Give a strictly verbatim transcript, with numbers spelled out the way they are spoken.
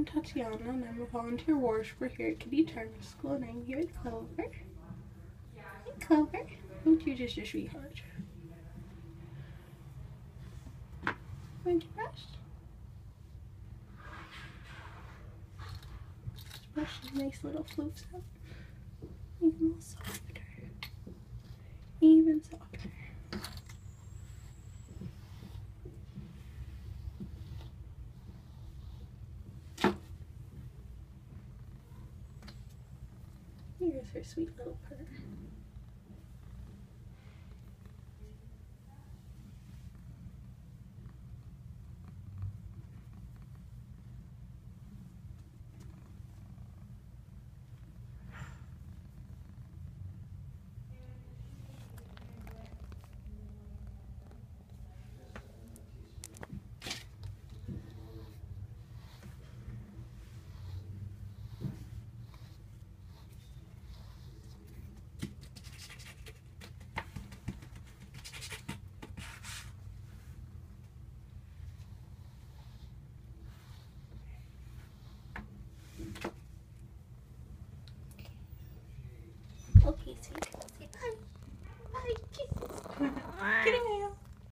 I'm Tatiana, and I'm a volunteer worshiper here at Kitty Charter School, and I'm here with Clover. Hey, Clover. Won't you just a sweetheart? Want to brush? Just brush these nice little floofs out. Even a little softer. Even softer. Here's her sweet little purr.